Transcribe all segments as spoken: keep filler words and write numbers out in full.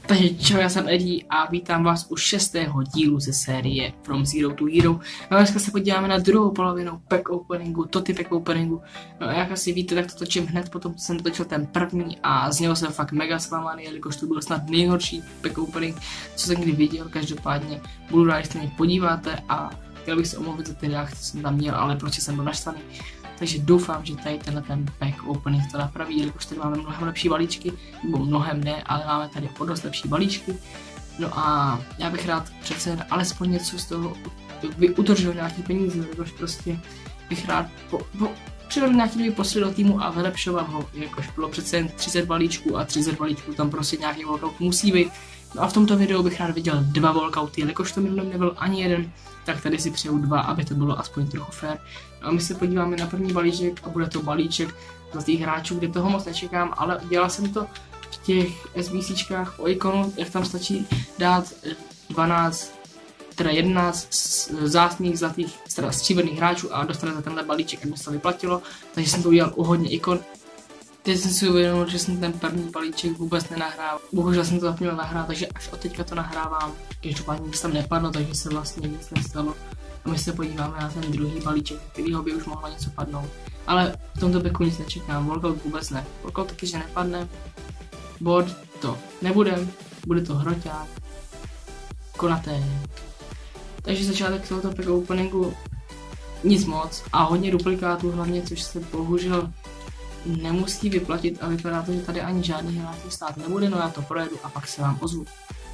Takže čau, já jsem Eddie a vítám vás u šestého dílu ze série From Zero to Hero. No, dneska se podíváme na druhou polovinu pack openingu, Toty pack openingu. No, jak asi víte, tak to točím hned potom, co jsem točil ten první a z něho jsem fakt mega zklamaný, jelikož to byl snad nejhorší pack opening, co jsem kdy viděl. Každopádně budu rád, že se mě podíváte a chtěl bych se omluvit za ty reakce, co jsem tam měl, ale prostě jsem byl naštvaný. Takže doufám, že tady tenhle ten pack opening to napraví, jelikož tady máme mnohem lepší balíčky, nebo mnohem ne, ale máme tady o dost lepší balíčky. No a já bych rád přece alespoň něco z toho utržil nějaký peníze, jelikož prostě bych rád po, po, přidal nějaký nový posily do týmu a vylepšoval ho, jakož bylo přece jen třicet balíčků a třicet balíčků tam prostě nějaký walkout musí být. No a v tomto videu bych rád viděl dva walkouty, jelikož to minulém nebyl ani jeden, tak tady si přeju dva, aby to bylo aspoň trochu fair. No a my se podíváme na první balíček a bude to balíček zlatých hráčů, kde toho moc nečekám, ale dělal jsem to v těch SBCčkách o ikonu, jak tam stačí dát dvanáct, teda jedenáct vzácných zlatých, teda stříbrných hráčů a dostanete tenhle balíček, aby se to vyplatilo, takže jsem to udělal u hodně ikon. Teď jsem si uvědomil, že jsem ten první balíček vůbec nenahrál. Bohužel jsem to zapomněl nahrát, takže až od teďka to nahrávám. Každopádně nic tam nepadlo, takže se vlastně nic nestalo. A my se podíváme na ten druhý balíček, kterýho by už mohlo něco padnout. Ale v tomto packu nic nečekám, walkout vůbec ne. Walkout taky, že nepadne. Board to nebude, bude to hroťák. Konaté. Takže začátek tohoto pack openingu nic moc a hodně duplikátů hlavně, což se bohužel nemusí vyplatit a vypadá to, že tady ani žádný hráč stát nebude, no já to projedu a pak se vám ozvu.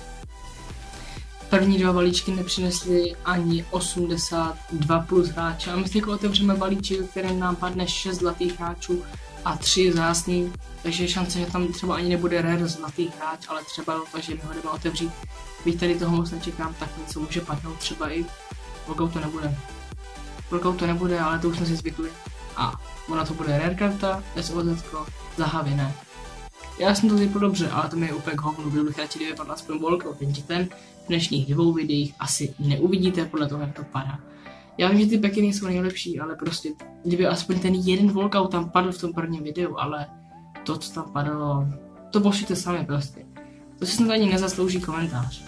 První dva balíčky nepřinesly ani osmdesát dva plus hráče a my si otevřeme balíček, který nám padne šest zlatých hráčů a tři vzácný, takže je šance, že tam třeba ani nebude rare zlatých hráč, ale třeba to, že my ho jdeme otevřít. Byť tady toho moc nečekám, tak něco může padnout, třeba i walkout to nebude. Walkout to nebude, ale to už jsme si zvykli. A ona to bude rare karta, S O Z, zahavy ne. Já jsem to vypadl dobře, ale to mi je úplně k hovnu, byl bych radši, kdyby padl aspoň walkout, jenže ten v dnešních dvou videích asi neuvidíte podle toho, jak to padá. Já vím, že ty packy nejsou nejlepší, ale prostě, kdyby aspoň ten jeden walkout tam padl v tom prvním videu, ale to, co tam padlo, to pošlete sami prostě. To si snad ani nezaslouží komentář.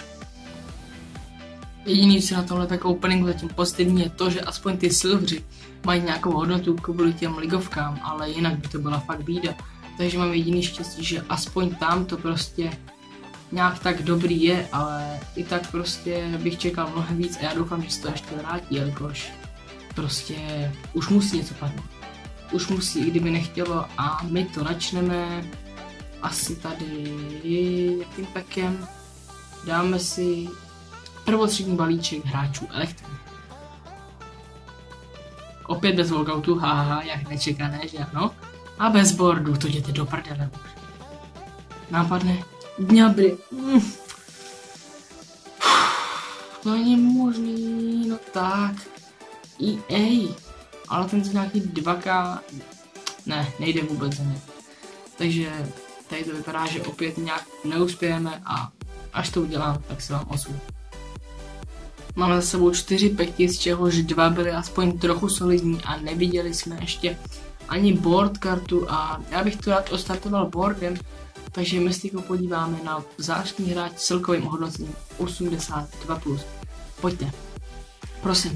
Jediný, co na tomhle pack openingu zatím pozitivní, je to, že aspoň ty silvři mají nějakou hodnotu kvůli těm ligovkám, ale jinak by to byla fakt bída. Takže mám jediný štěstí, že aspoň tam to prostě nějak tak dobrý je, ale i tak prostě bych čekal mnohem víc a já doufám, že se to ještě vrátí, jelikož prostě už musí něco padnout. Už musí, i kdyby nechtělo a my to načneme asi tady jakým packem. Dáme si prvotřídní balíček hráčů Elektry. Opět bez walkoutu, haha, jak nečekané, že ano? A bez boardu, to jděte do prdele. Nápadne dňabry. Mm. To není možný, no tak. E A, ale ten z nějaký dva K, ne, nejde vůbec za ně. Takže tady to vypadá, že opět nějak neuspějeme a až to udělám, tak se vám ozvu. Máme za sebou čtyři packy, z čehož dva byly aspoň trochu solidní a neviděli jsme ještě ani board kartu a já bych to rád ostartoval boardem, takže my si podíváme na vzácný hráč s celkovým ohodnocením osmdesát dva plus. Pojďte. Prosím.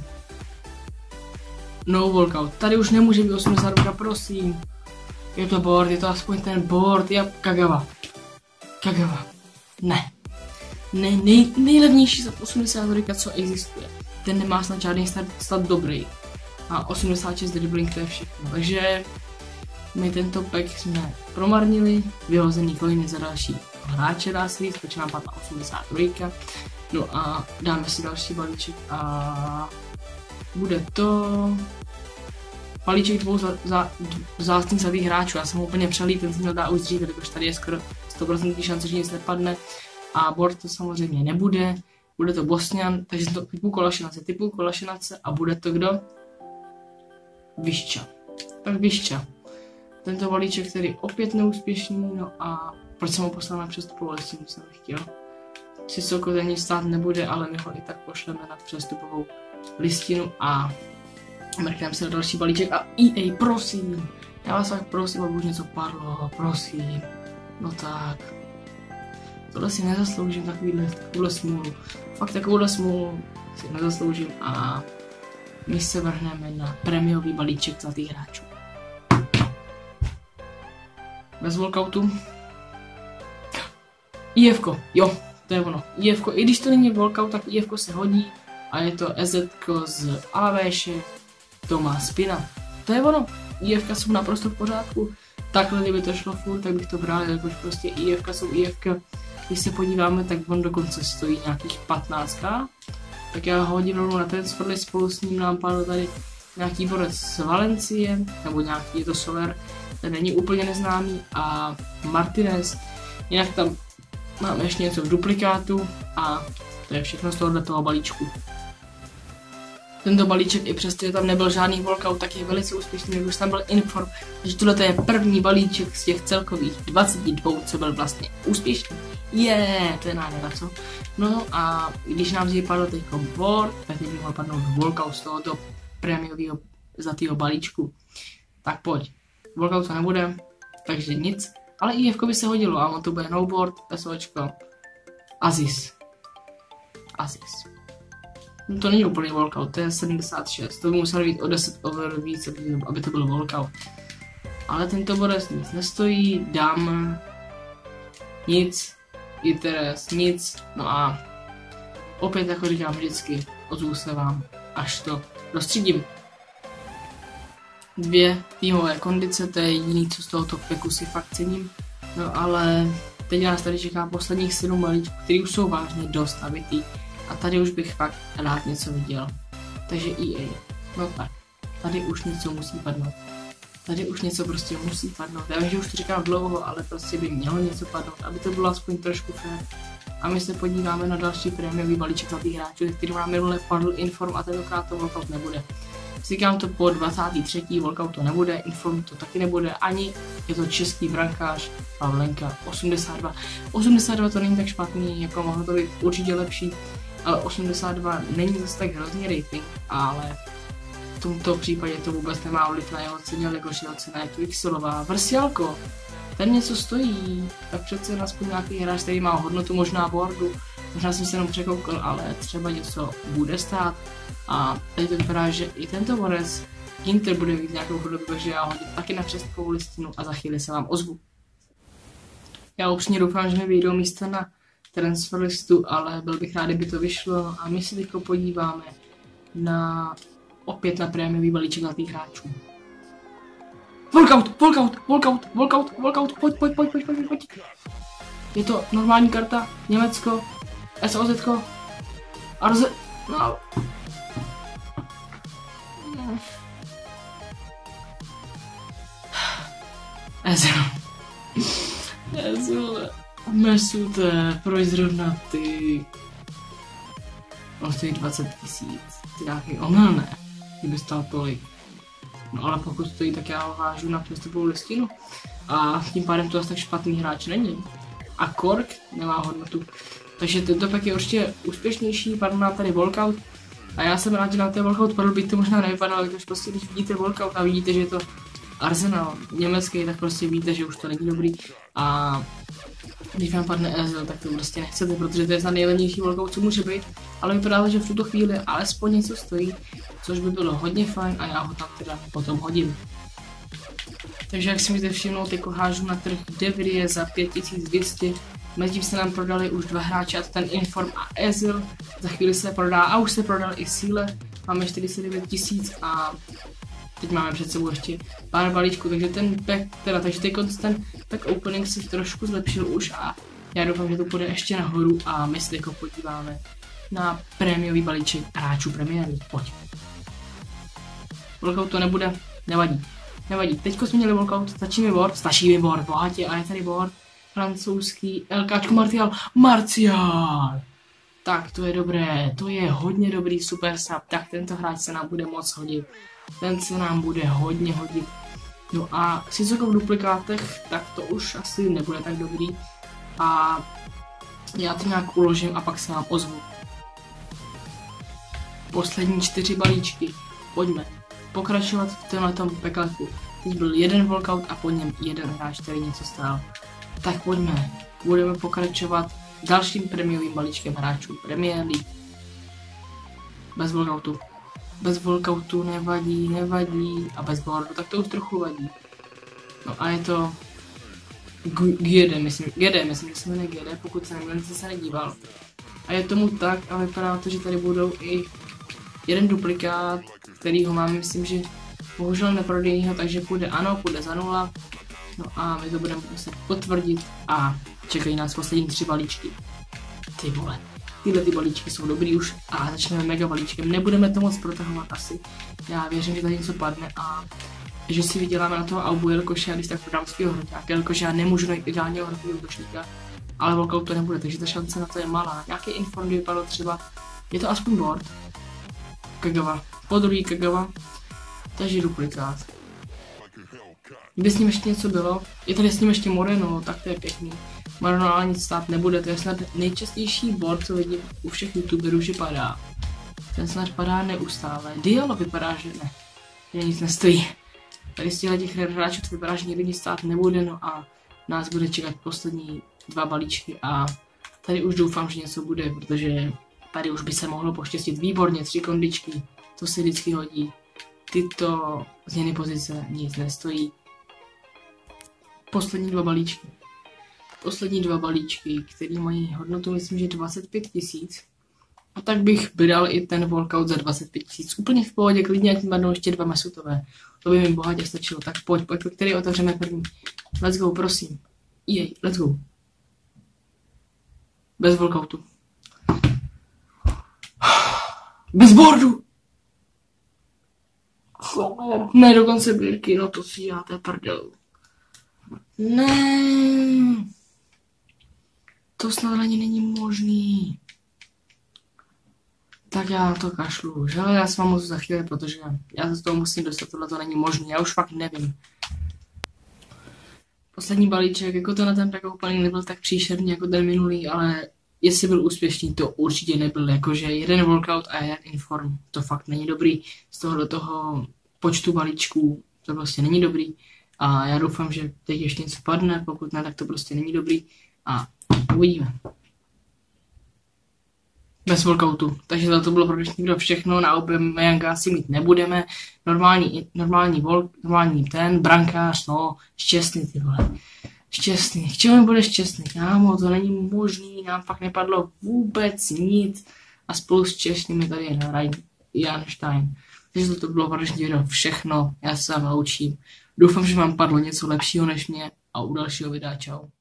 No walkout. Tady už nemůže být osmdesát dva, prosím. Je to board, je to aspoň ten board. Já Kagawa. Kagawa. Ne. Ne, nej, nejlevnější za osmdesát dva, co existuje. Ten nemá snad žádný start, start dobrý. A osmdesát šest dribbling, to je všechno. Takže my tento pack jsme promarnili. Vyhozený coiny za další hráče dá se říct, protože nám padla osmdesát dva. No a dáme si další balíček a bude to balíček dvou za, za, vzácných zlatých hráčů. Já jsem ho úplně přelít, ten jsem měl dát už dříve, protože tady je skoro sto procent šance, že nic nepadne. A board to samozřejmě nebude, bude to Bosňan, takže to typu Kolašinace, typu Kolašinace a bude to kdo? Vyšča. Tak Vyšča. Tento balíček, který je opět neúspěšný, no a proč jsem ho poslal na přestupovou listinu, jsem nechtěl. Sissoko ten nic stát nebude, ale my ho i tak pošleme na přestupovou listinu a mrkneme se na další balíček a E A, prosím. Já vás tak prosím, aby už něco padlo, prosím. No tak. tohle si nezasloužím, takovýhle, takovouhle smůlu. Fakt takovouhle smůlu si nezasloužím a my se vrhneme na prémiový balíček zlatých hráčů. Bez walkoutu. I F ko, jo, to je ono. I F ko, i když to není walkout, tak I F ko se hodí a je to E Z ko z Alavéše, to má spina. To je ono, I F ka jsou naprosto v pořádku. Takhle, kdyby to šlo furt, tak bych to bral, jakož prostě I F ka jsou I F ka. Když se podíváme, tak on dokonce stojí nějakých patnáct. Tak já ho hodím rovnou na transferlist, spolu s ním nám padl tady nějaký borec z Valencie, nebo nějaký, je to Soler, ten není úplně neznámý, a Martinez. Jinak tam máme ještě něco v duplikátu a to je všechno z tohoto balíčku. Tento balíček, i přesto, že tam nebyl žádný walkout, tak je velice úspěšný, jak už tam byl inform, takže tohle je první balíček z těch celkových dvaceti dvou, co byl vlastně úspěšný. Je, yeah, to je nádhera, co? No a když nám zde padl teďko board, tak teď mohl padnout walkout z tohoto prémiového zlatého balíčku. Tak pojď, walkout to nebude, takže nic, ale I F ko by se hodilo a on to bude no board, SOčko, Aziz. Aziz. No to není úplně walkout, to je sedmdesát šest, to by musel být o deset over víc, aby to byl walkout. Ale tento borec nic nestojí, dám nic, Iteres, nic, no a opět, jako říkám vždycky, ozvu se vám, až to rozstřídím. Dvě týmové kondice, to je jediný, co z tohoto peku si fakt cením, no ale teď nás tady čeká posledních sedm balíčků, který už jsou vážně dost nabitý. A tady už bych fakt rád něco viděl. Takže E A. No tak. Tady už něco musí padnout. Tady už něco prostě musí padnout. Já vím, že už to říkám dlouho, ale prostě by mělo něco padnout, aby to bylo aspoň trošku fér. A my se podíváme na další prémiový balíček zlatých hráčů, který nám minule padl inform a tentokrát to walkout nebude. Říkám to po dvacáté třetí walkout to nebude, inform to taky nebude, ani je to český brankář Pavlenka osmdesát dva. osmdesát dva to není tak špatný, jako mohlo to být určitě lepší. Ale osmdesát dva není zase tak hrozný rating, ale v tomto případě to vůbec nemá vliv na jeho ceně, jakož jeho cena je Quicksillová. Vrsialko, ten něco stojí, tak přece aspoň nějaký hráč, který má hodnotu možná boardu, možná jsem se jenom překoukal, ale třeba něco bude stát. A teď to vypadá, že i tento borec Ginter bude mít nějakou hodnotu, takže já hodím taky na přestkovou listinu a za chvíli se vám ozvu. Já upřímně doufám, že mi vyjdou místa na transfer listu, ale byl bych rád, kdyby to vyšlo a my si teď podíváme na opět na prémiový balíček zlatých hráčů. Walkout, walkout, walkout, walkout, walkout, pojď, pojď, pojď, pojď, pojď, pojď. Je to normální karta, Německo, SOZko, Arze... No. Ezil. Ezil. Mesute, proč zrovna ty? On stojí dvacet tisíc, ty nějaký omyl, ne? Kdyby stál tolik. No ale pokud stojí, tak já ho vážu na přestupovou listinu. A tím pádem to asi tak špatný hráč není. A Kork nemá hodnotu. Takže tento pack je určitě úspěšnější, padl nám tady walkout. A já jsem rád, že na té walkout padl, byť to možná nevypadalo, když prostě když vidíte walkout a vidíte, že je to Arsenal německý, tak prostě víte, že už to není dobrý. A když vám padne Ezil, tak to prostě nechcete, protože to je snad nejlevnější walkout, co může být. Ale vypadá to, že v tuto chvíli alespoň něco stojí, což by bylo hodně fajn a já ho tam teda potom hodím. Takže jak si můžete všimnout, jako hážu na trh Devrie za pět tisíc dvě stě. Mezitím se nám prodali už dva hráči, a to ten Inform a Ezil. Za chvíli se prodá a už se prodal i Síle. Máme čtyřicet devět tisíc a teď máme před sebou ještě pár balíčků, takže ten pack, teda, takže ten pack opening se trošku zlepšil už a já doufám, že to půjde ještě nahoru a my se jako podíváme na prémiový balíček hráčů premiéry. Pojď. Walkout to nebude, nevadí. Nevadí, teďko jsme měli walkout, stačí mi board, stačí mi board, bohatě, a je tady board, francouzský, LKčko Martial, Martial! Tak to je dobré, to je hodně dobrý super sub, tak tento hráč se nám bude moc hodit, ten se nám bude hodně hodit. No a Sissoko v duplikátech, tak to už asi nebude tak dobrý a já to nějak uložím a pak se vám ozvu. Poslední čtyři balíčky, pojďme pokračovat v tomhletom pekleku. Teď byl jeden walkout a po něm jeden hráč, který něco stál. Tak pojďme, budeme pokračovat dalším prémiovým balíčkem hráčů Premier League. Bez walkoutu. Bez walkoutu nevadí, nevadí. A bez boardu, tak to už trochu vadí. No a je to G D, myslím, G D, myslím, že se jmenuje G D, pokud se nemůžu, se nedíval. A je tomu tak a vypadá to, že tady budou i jeden duplikát, který ho mám, myslím, že bohužel neprodejního, takže půjde ano, půjde za nula. No a my to budeme muset potvrdit a čekají nás poslední tři balíčky. Ty vole, tyhle ty balíčky jsou dobrý už a začneme mega balíčkem, nebudeme to moc protahovat asi. Já věřím, že tady něco padne a že si vyděláme na toho Albu, jelikož já když tak prodám svýho hroťáka, jelikož já nemůžu najít ideálního hrotového útočníka, ale walkout to nebude, takže ta šance na to je malá. Nějaký inform vypadlo třeba, je to aspoň board. Kagawa, po druhý Kagawa, takže duplikát. Kdyby s ním ještě něco bylo, je tady s ním ještě Moreno, tak to je pěkný. Moreno ale nic stát nebude, to je snad nejčastější board, co vidím u všech youtuberů, že padá. Ten snad padá neustále. Diallo vypadá, že ne, že nic nestojí. Tady z těchto těch hráčů to vypadá, že nikdy nic stát nebude, no a nás bude čekat poslední dva balíčky a tady už doufám, že něco bude, protože tady už by se mohlo poštěstit výborně, tři kondičky, to si vždycky hodí. Tyto změny pozice nic nestojí. Poslední dva balíčky. Poslední dva balíčky, které mají hodnotu, myslím, že dvacet pět tisíc. A tak bych bral i ten walkout za dvacet pět tisíc. Úplně v pohodě, klidně jak padnou ještě dva mesutové. To by mi bohatě stačilo. Tak pojď, pojď, který otevřeme první. Let's go, prosím. Jej, let's go. Bez walkoutu. Bez boardu! Ne, dokonce bírky, no to si děláte prdel. Ne. To snad ani není možný. Tak já na to kašlu, že? Já s vám moc za chvíli, protože já se z toho musím dostat, tohle to není možné, já už fakt nevím. Poslední balíček, jako to na ten tak úplně nebyl tak příšerný jako ten minulý, ale jestli byl úspěšný, to určitě nebyl, jakože jeden walkout a jeden inform, to fakt není dobrý, z toho do toho počtu balíčků, to prostě není dobrý a já doufám, že teď ještě něco padne, pokud ne, tak to prostě není dobrý a uvidíme. Bez walkoutu, takže to bylo pro dnešní video všechno, na Aubameyanga asi mít nebudeme, normální, normální volk, normální ten, brankář, no, šťastný ty vole, šťastný, k čemu bude šťastný, kámo, to není možný, nám fakt nepadlo vůbec nic a spolu s čestnými tady je na Jan Stein, takže to bylo pro dnešní video všechno, já se vám loučím, doufám, že vám padlo něco lepšího než mě a u dalšího videa, čau.